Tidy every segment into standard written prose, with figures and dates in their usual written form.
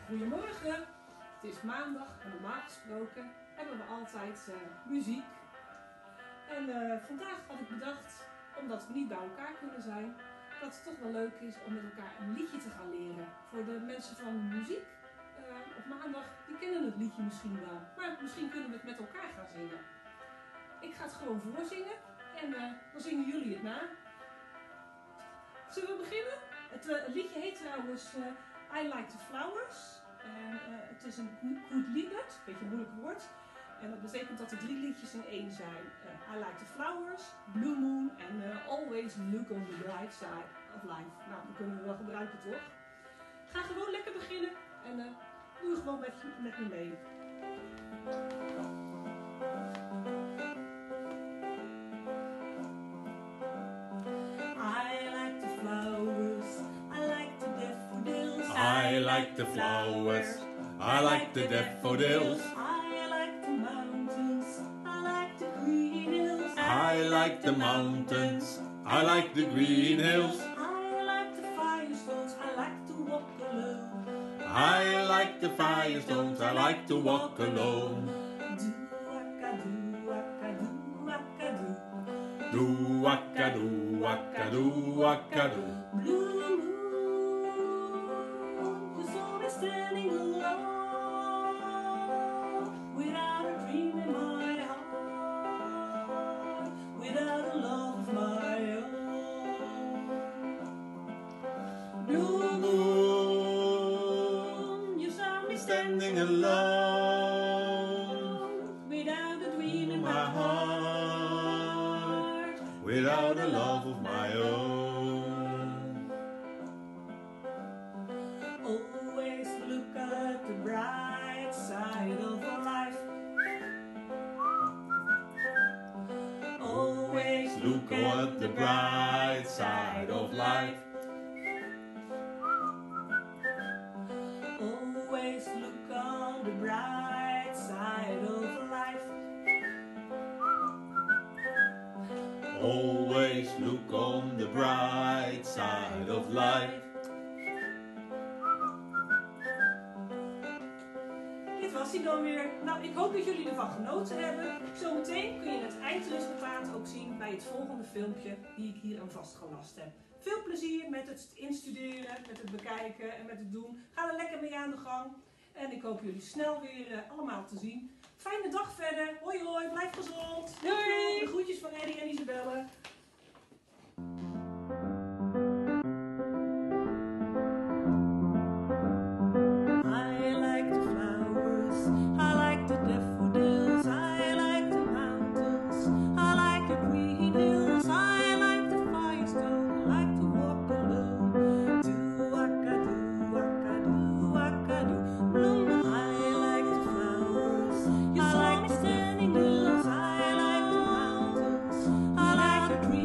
Goedemorgen, het is maandag en normaal gesproken hebben we altijd muziek. En vandaag had ik bedacht, omdat we niet bij elkaar kunnen zijn, dat het toch wel leuk is om met elkaar een liedje te gaan leren. Voor de mensen van muziek op maandag, die kennen het liedje misschien wel, maar misschien kunnen we het met elkaar gaan zingen. Ik ga het gewoon voorzingen en dan zingen jullie het na. Zullen we beginnen? Het liedje heet trouwens I Like the Flowers. Het is een goed liedert, een beetje een moeilijk woord. En dat betekent dat er 3 liedjes in één zijn. I Like the Flowers, Blue Moon en Always Look on the Bright Side of Life. Nou, dat kunnen we wel gebruiken, toch? Ga gewoon lekker beginnen en doe gewoon met me mee. I like the flowers, I like the daffodils. I like the mountains, I like the green hills. I like the mountains, I like the green hills. I like the firestones, I like to walk alone. I like the firestones, I like to walk alone. Do waka do waka do. Do waka do waka do. Blue moon, you saw me standing alone, without a dream in my heart, without a love of my own. Blue moon, you saw me Standing alone, without a dream in my my heart, heart, without a love of my own. Always look at the bright side of life. Always Look at the bright side of life. Always look on the bright side of life. Always look on the bright side of life. Dit was hij dan weer. Nou, ik hoop dat jullie ervan genoten hebben. Zometeen kun je het eindresultaat ook zien bij het volgende filmpje die ik hier aan vastgelast heb. Veel plezier met het instuderen, met het bekijken en met het doen. Ga er lekker mee aan de gang. En ik hoop jullie snel weer allemaal te zien. Fijne dag verder. Hoi hoi, blijf gezond. Doei. De groetjes van Eddie en Isabelle. I like the flowers, I like the daffodils, I like the mountains, I like the green hills, I like the firestone, I like to walk alone. Do waka do waka do waka do. Bloom. I like the flowers, you saw me standing alone. I like the mountains, I like the green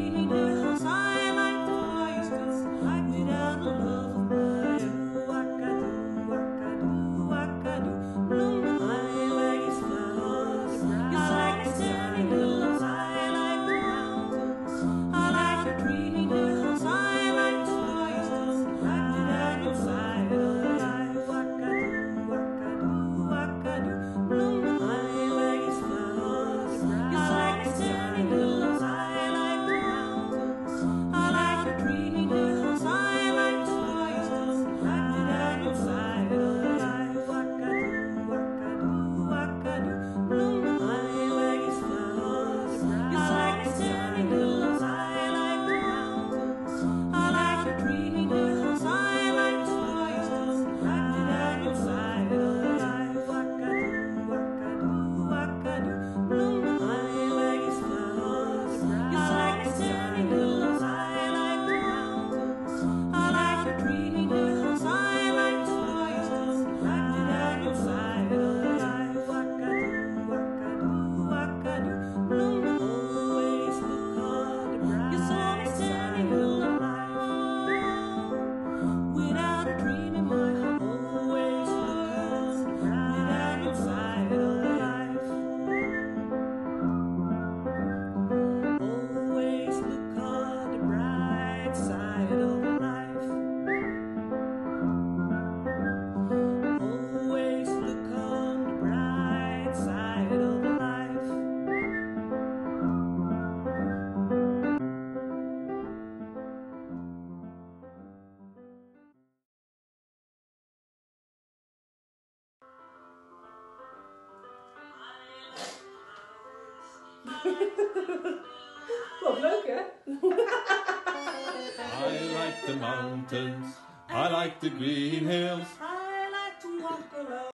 Wat leuk hè? I like the mountains, I like the green hills,